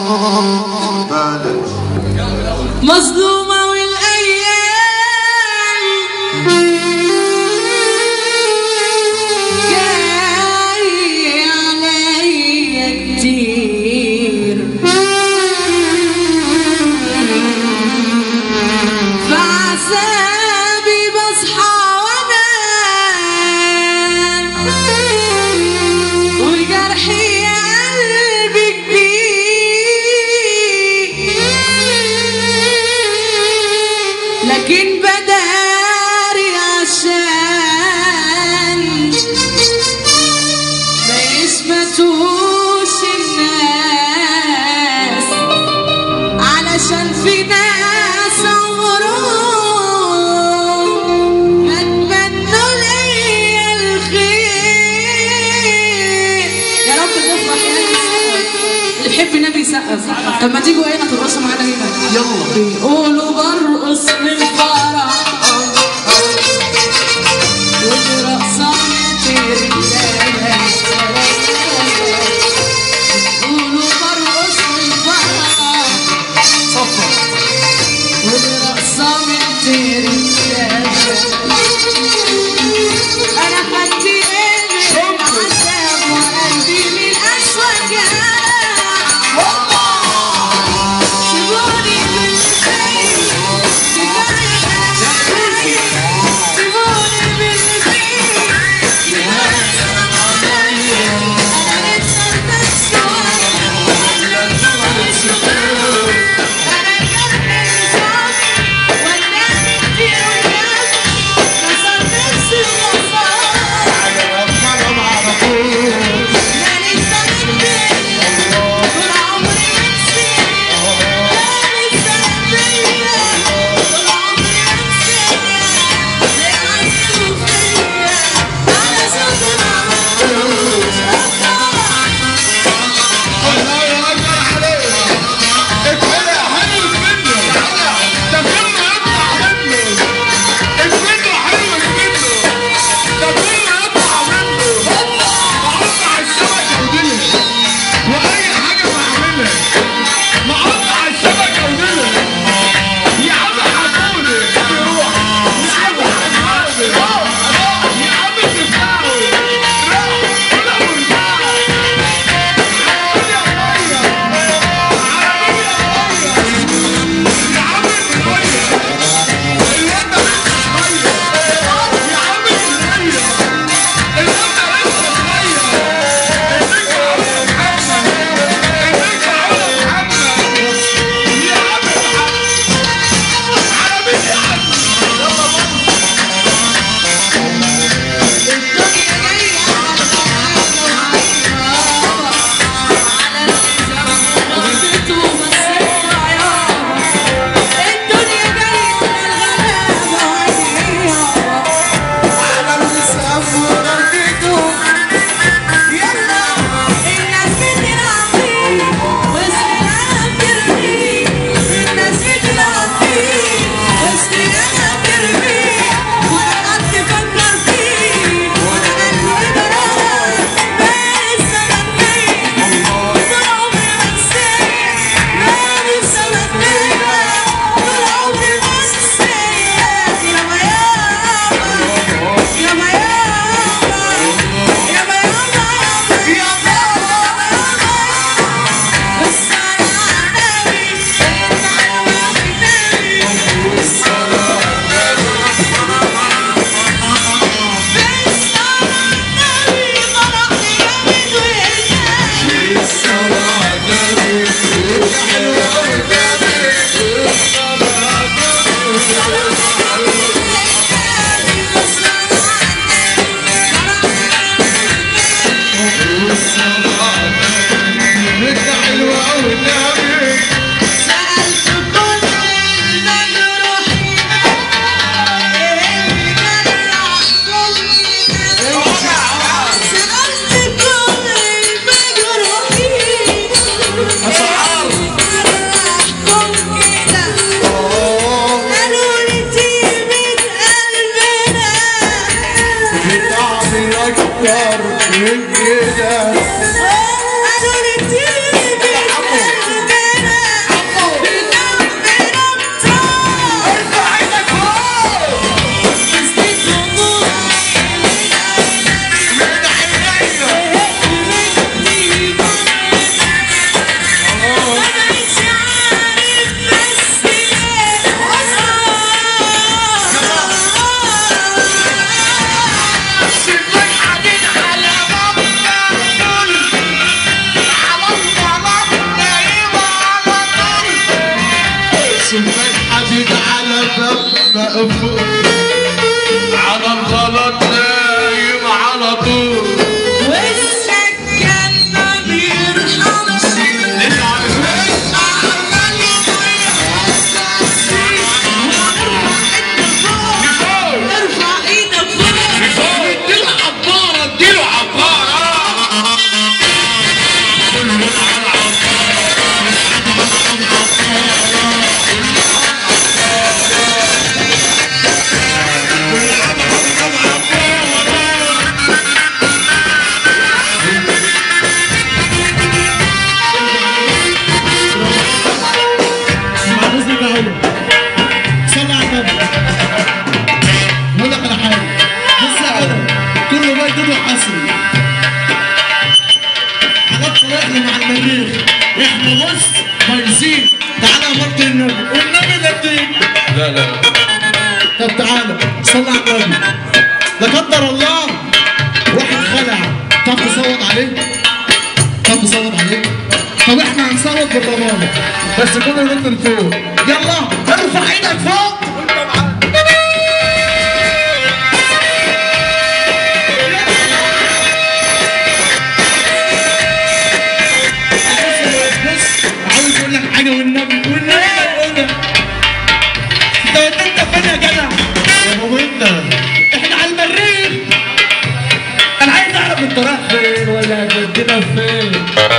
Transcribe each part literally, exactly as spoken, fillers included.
مظلومة والأيام جاي عليا كتير، فعذابي بصحى وانام، وجرحي قلبي كبير، لكن بداري عشان ما يثبتوش الناس، علشان في ناس عمرهم ما تمنوا ليا الخير. يا رب تفرح يا نبي اللي بيحب النبي يسقف. طب ما تيجوا هنا ترقصوا معانا هنا، يلا بيقولوا برقص للفرح والرقصة مترجلة، بيقولوا برقص للفرح والرقصة مترجلة، أنا خدت إيدي العذاب وقلبي من أسوأ. من كده قالوا لي تيجي فوق على الغلط نايم على طول والسكان ما بيرحمش ارفع ايدك فوق اديله عبارة اديله عبارة احنا بص بايظين. تعالى يا مرت النبي والنبي نبيك. لا لا طب تعالى صلي على النبي. لا قدر الله واحد خلع طب تصوت عليه؟ طب تصوت عليه؟ طب احنا هنصوت بالرمانة بس كله ينط لفوق. يلا ارفع ايدك فوق. حاجة والنبي والنبي قولنا انت انت فين يا جدع؟ يا بابا انت احنا على المريخ. انا عايز اعرف انت رايح فين ولا هتودينا فين؟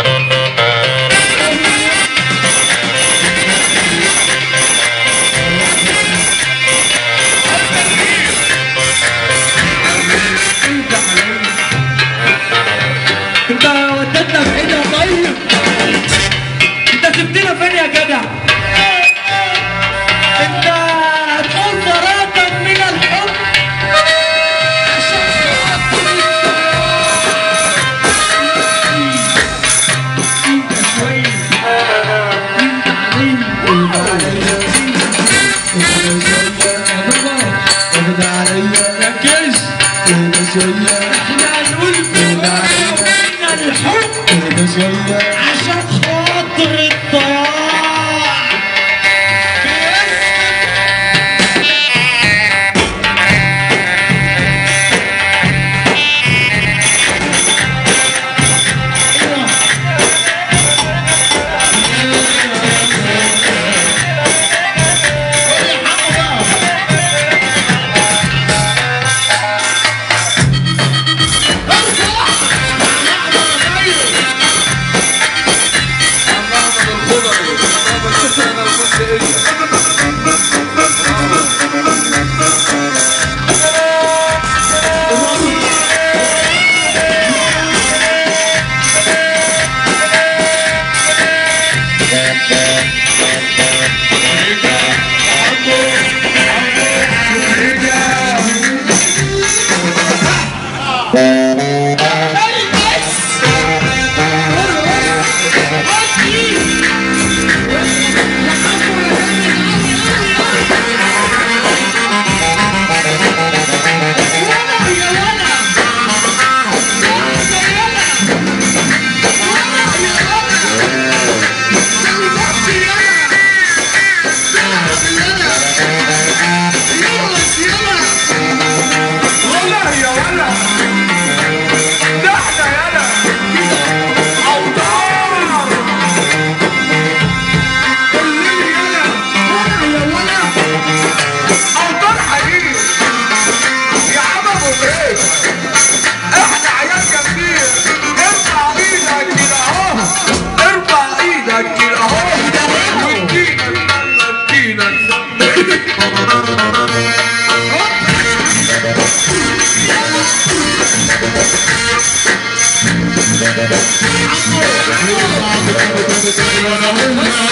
انت وديتنا في حته طيب. سبتنا فين يا جدع؟ انت هتقول براءة من الحب عشان خاطر انت شوية انت عليا انت عليا انت عليا يا كيش انت شوية احنا هنقول براءة من الحب انت شوية عشان خاطر الضياع. I'm